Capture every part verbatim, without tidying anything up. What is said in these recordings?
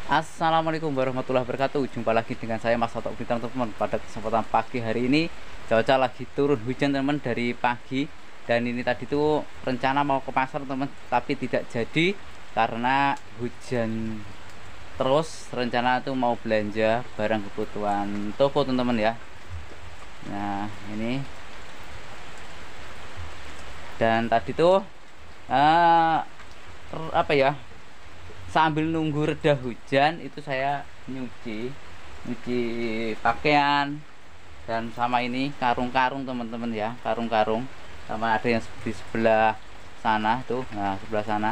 Assalamualaikum warahmatullahi wabarakatuh. Jumpa lagi dengan saya Mas Otok Bintang teman-teman. Pada kesempatan pagi hari ini cuaca lagi turun hujan teman dari pagi. Dan ini tadi tuh rencana mau ke pasar teman, tapi tidak jadi karena hujan terus. Rencana tuh mau belanja barang kebutuhan toko teman-teman ya. Nah ini. Dan tadi tuh uh, apa ya, sambil nunggu reda hujan itu saya nyuci nyuci pakaian dan sama ini karung-karung teman-teman ya, karung-karung sama ada yang di sebelah sana tuh, nah sebelah sana.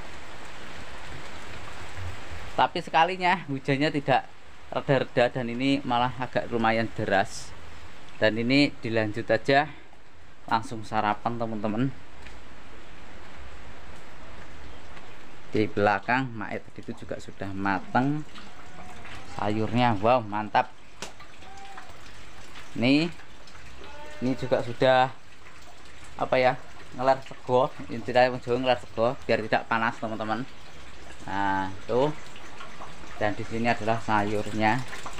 Tapi sekalinya hujannya tidak reda-reda dan ini malah agak lumayan deras. Dan ini dilanjut aja langsung sarapan teman-teman. Di belakang Maet tadi itu juga sudah matang sayurnya, wow mantap. Nih ini juga sudah apa ya, ngelar sego, tidak menjauh ngelar sego biar tidak panas teman-teman. Nah tuh, dan di sini adalah sayurnya.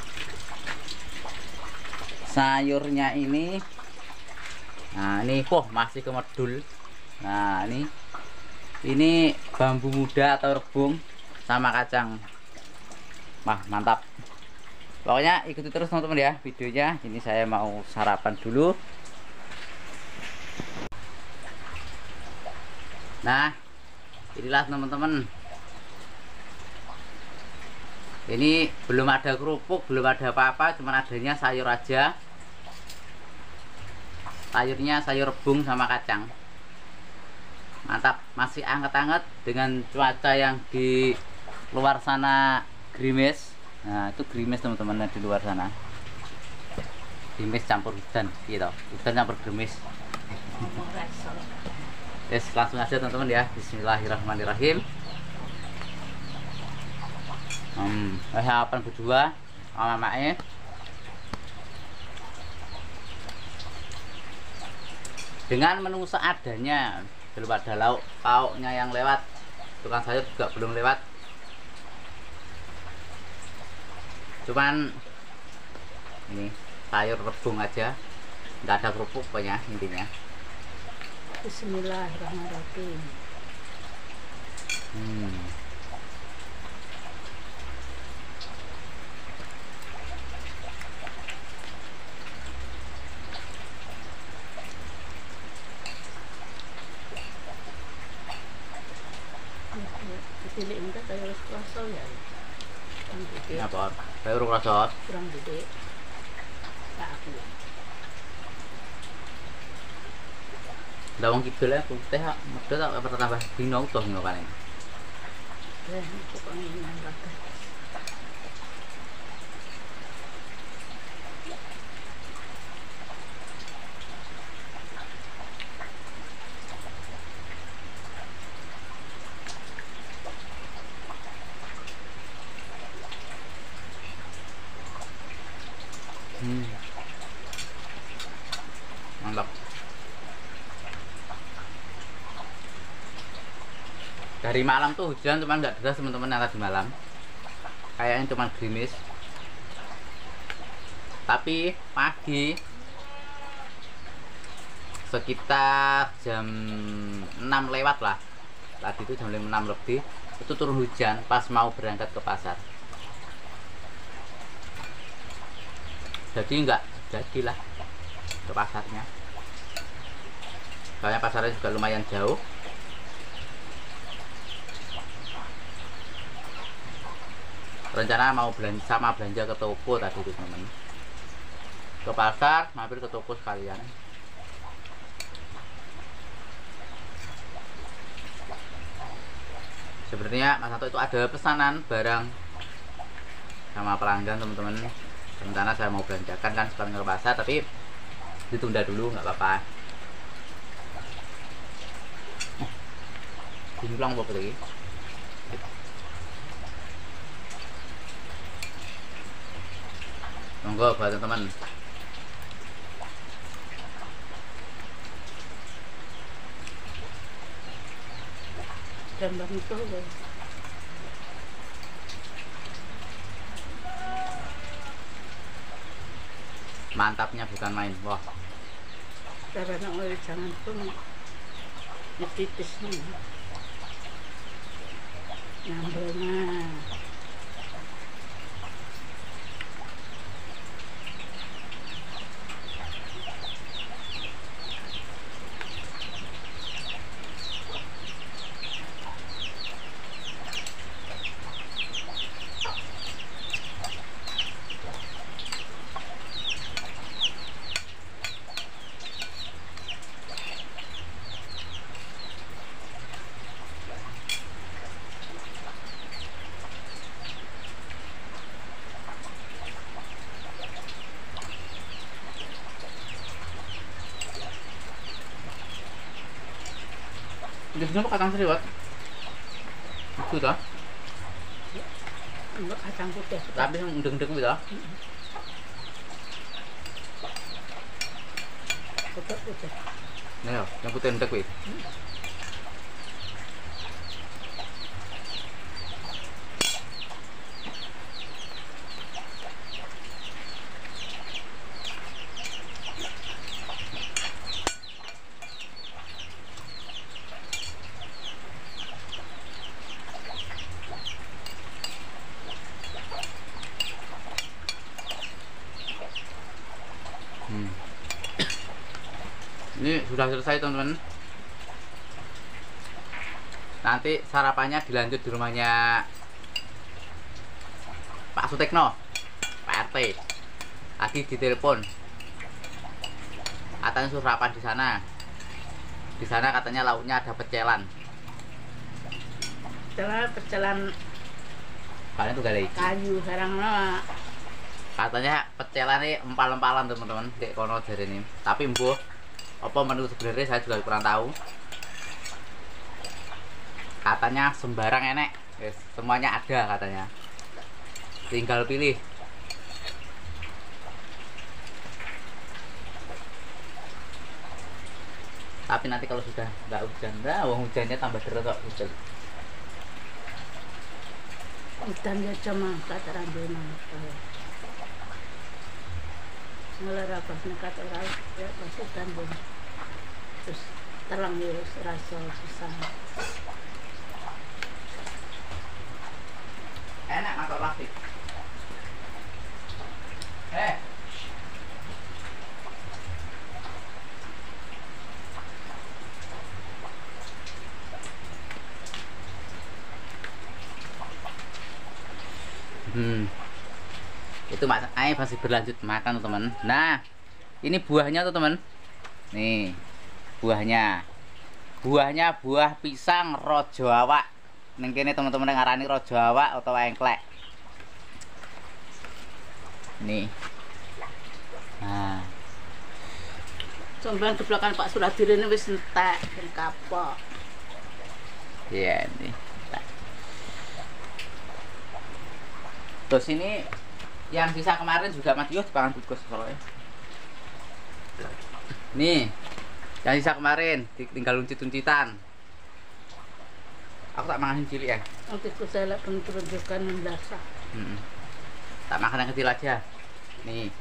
Sayurnya ini, nah ini kok masih kemedul. Nah ini ini bambu muda atau rebung sama kacang. Wah mantap, pokoknya ikuti terus teman-teman ya videonya. Ini saya mau sarapan dulu. Nah inilah teman-teman, ini belum ada kerupuk, belum ada apa-apa, cuman adanya sayur aja. Sayurnya sayur rebung sama kacang. Mantap, masih anget-anget dengan cuaca yang di luar sana gerimis. Nah itu gerimis teman-teman di luar sana, gerimis campur hujan gitu, hujan campur gerimis. Yes, langsung aja teman-teman ya, bismillahirrahmanirrahim. hmm, sarapan berdua sama mamanya. Dengan menu seadanya, belum ada lauk pauknya yang lewat, tukang sayur juga belum lewat, cuman ini sayur rebung aja, nggak ada kerupuk pokoknya intinya. Bismillahirrahmanirrahim. hmm. Dipilih enggak kayak rasa ya. Kurang gede. Apa? Sayur rasa Kurang gede. Tak aku. lawang kidul ya putih kok medhot tak apa tambah dino utuh ngono paling. Eh, pokoknya ini raga. hmm. Mantap. Dari malam tuh hujan, cuman nggak deras teman-teman. Yang tadi malam kayaknya cuma gerimis, tapi pagi sekitar jam enam lewat lah, tadi itu jam enam lebih itu turun hujan pas mau berangkat ke pasar. Jadi nggak jadilah ke pasarnya, soalnya pasarnya juga lumayan jauh. Rencana mau belanja sama belanja ke toko tadi itu teman, ke pasar mampir ke toko sekalian. Sebenarnya Mas Anto itu ada pesanan barang sama pelanggan teman-teman. Rencana saya mau belanjakan kan sekalian ke pasar, tapi ditunda dulu nggak apa-apa. Jumlah apa lagi? Monggo buat teman-teman. Gambar itu Mantapnya bukan main. Wah. Karena oleh jangan pun netitis nih. Nyambelnya. Di sini kacang seriwat. Itu dah. Enggak kacang putih. Tapi yang endeng-endeng gitu. Putih-putih. Nah, yang putih endek kuwi. Hmm. Ini sudah selesai teman-teman. Nanti sarapannya dilanjut di rumahnya Pak Sutekno, Pak R T. Tadi ditelepon, katanya suruh sarapan di sana. Di sana katanya lauknya ada pecelan. Pecelan, pecelan Kalian tuh gak kayu sekarang mah. Katanya pecelan ini empal-empalan teman-teman di kono jadi ini. Tapi mbuh apa menu sebenarnya saya juga kurang tahu. Katanya sembarang enek, yes, semuanya ada katanya. Tinggal pilih. Tapi nanti kalau sudah nggak hujan, nah wong hujannya tambah deras kok hujan. Hutan ya cuma kata ranjau mangka. Mulai rapat nekat orang ya pasti hutan pun. Terus terang ya rasa susah. Enak atau plastik? Eh. Hmm. Itu mas, ay masih berlanjut makan tuh teman. Nah, ini buahnya tuh teman. Nih, buahnya. Buahnya buah pisang rojo awak. Ning kene teman-teman ngarani rojo awak atau engklek. Nih. Nah, Combang di belakang Pak Suradiri ini wis entek dan kapok. iya nih. Terus ini yang sisa kemarin juga Matius dipangan bungkus soalnya. Nih, yang sisa kemarin tinggal uncit-uncitan. Aku tak makan yang cilik ya. Nanti ku saya akan tunjukkan yang dasar. Hmm. Tak makan yang kecil aja. Nih.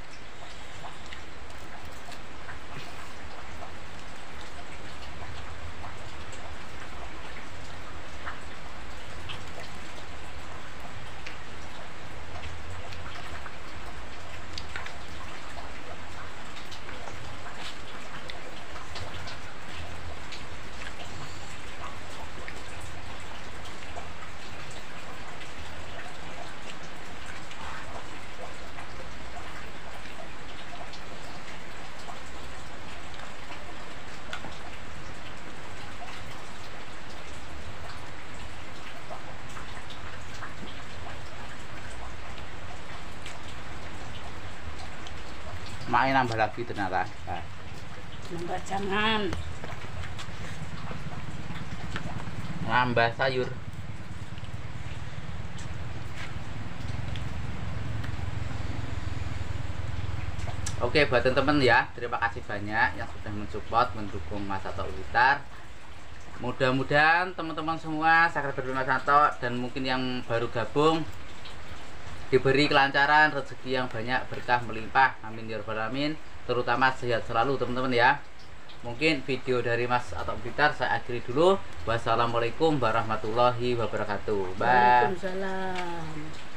Main nambah lagi ternyata. Nah. Nambah jangan. Nambah sayur. Oke buat teman-teman ya, terima kasih banyak yang sudah mensupport, mendukung Mas Sato Blitar. Mudah-mudahan teman-teman semua subscriber Mas Sato dan mungkin yang baru gabung diberi kelancaran, rezeki yang banyak, berkah melimpah, amin ya rabbal alamin, terutama sehat selalu teman-teman ya. Mungkin video dari Mas Atok Blitar saya akhiri dulu. Wassalamualaikum warahmatullahi wabarakatuh. Bye. Waalaikumsalam.